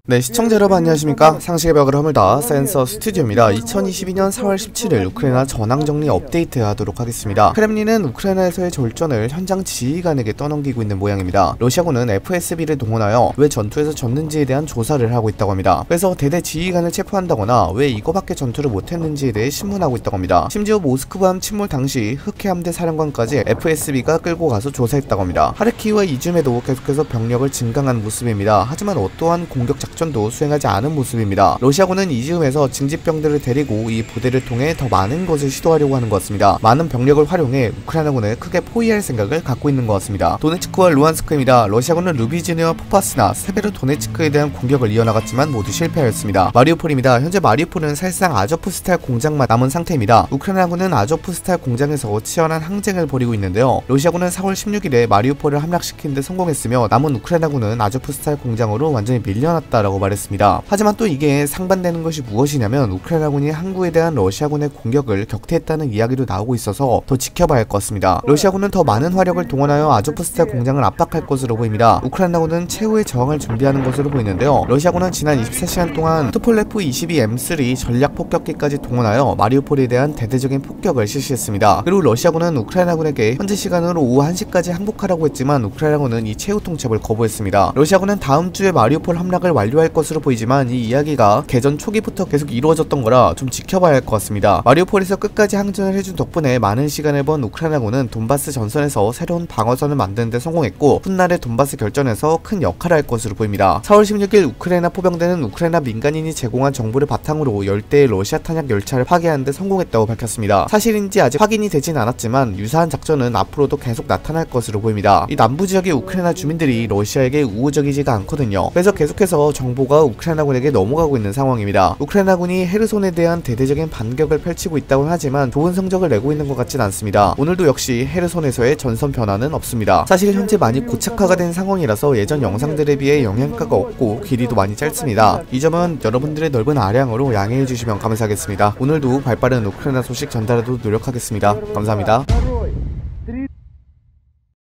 네, 시청자 여러분 안녕하십니까? 상식의 벽을 허물다 센서 스튜디오입니다. 2022년 4월 17일 우크라이나 전황정리 업데이트 하도록 하겠습니다. 크렘린은 우크라이나에서의 졸전을 현장 지휘관에게 떠넘기고 있는 모양입니다. 러시아군은 FSB를 동원하여 왜 전투에서 졌는지에 대한 조사를 하고 있다고 합니다. 그래서 대대 지휘관을 체포한다거나 왜 이거밖에 전투를 못했는지에 대해 신문하고 있다고 합니다. 심지어 모스크바함 침몰 당시 흑해함대 사령관까지 FSB가 끌고 가서 조사했다고 합니다. 하르키우와 이줌에도 계속해서 병력을 증강한 모습입니다. 하지만 어떠한 공격 작전도 수행하지 않은 모습입니다. 러시아군은 이즈움에서 징집병들을 데리고 이 부대를 통해 더 많은 것을 시도하려고 하는 것 같습니다. 많은 병력을 활용해 우크라이나군을 크게 포위할 생각을 갖고 있는 것 같습니다. 도네츠크와 루안스크입니다. 러시아군은 루비즈니와 포파스나 세베로도네츠크에 대한 공격을 이어나갔지만 모두 실패하였습니다. 마리우폴입니다. 현재 마리우폴은 사실상 아조프스탈 공장만 남은 상태입니다. 우크라이나군은 아조프스탈 공장에서 치열한 항쟁을 벌이고 있는데요. 러시아군은 4월 16일에 마리우폴을 함락시키는 데 성공했으며 남은 우크라이나군은 아조프스탈 공장으로 완전히 밀려났다라고 말했습니다. 하지만 또 이게 상반되는 것이 무엇이냐면 우크라이나군이 항구에 대한 러시아군의 공격을 격퇴했다는 이야기도 나오고 있어서 더 지켜봐야 할 것 같습니다. 러시아군은 더 많은 화력을 동원하여 아조프스탈 공장을 압박할 것으로 보입니다. 우크라이나군은 최후의 저항을 준비하는 것으로 보이는데요. 러시아군은 지난 24시간 동안 투폴레프 22M3 전략 폭격기까지 동원하여 마리우폴에 대한 대대적인 폭격을 실시했습니다. 그리고 러시아군은 우크라이나군에게 현지 시간으로 오후 1시까지 항복하라고 했지만 우크라이나군은 이 최후 통첩을 거부했습니다. 러시아군은 다음 주에 마리우폴 함락을 완료할 것으로 보이지만 이 이야기가 개전 초기부터 계속 이루어졌던 거라 좀 지켜봐야 할 것 같습니다. 마리우폴에서 끝까지 항전을 해준 덕분에 많은 시간을 번 우크라이나군은 돈바스 전선에서 새로운 방어선을 만드는 데 성공했고 훗날의 돈바스 결전에서 큰 역할을 할 것으로 보입니다. 4월 16일 우크라이나 포병대는 우크라이나 민간인이 제공한 정보를 바탕으로 10대의 러시아 탄약 열차를 파괴하는 데 성공했다고 밝혔습니다. 사실인지 아직 확인이 되진 않았지만 유사한 작전은 앞으로도 계속 나타날 것으로 보입니다. 이 남부 지역의 우크라이나 주민들이 러시아에게 우호적이지가 않거든요. 그래서 계속해서 정보가 우크라이나군에게 넘어가고 있는 상황입니다. 우크라이나군이 헤르손에 대한 대대적인 반격을 펼치고 있다고 하지만 좋은 성적을 내고 있는 것 같진 않습니다. 오늘도 역시 헤르손에서의 전선 변화는 없습니다. 사실 현재 많이 고착화가 된 상황이라서 예전 영상들에 비해 영양가가 없고 길이도 많이 짧습니다. 이 점은 여러분들의 넓은 아량으로 양해해 주시면 감사하겠습니다. 오늘도 발빠른 우크라이나 소식 전달하도록 노력하겠습니다. 감사합니다.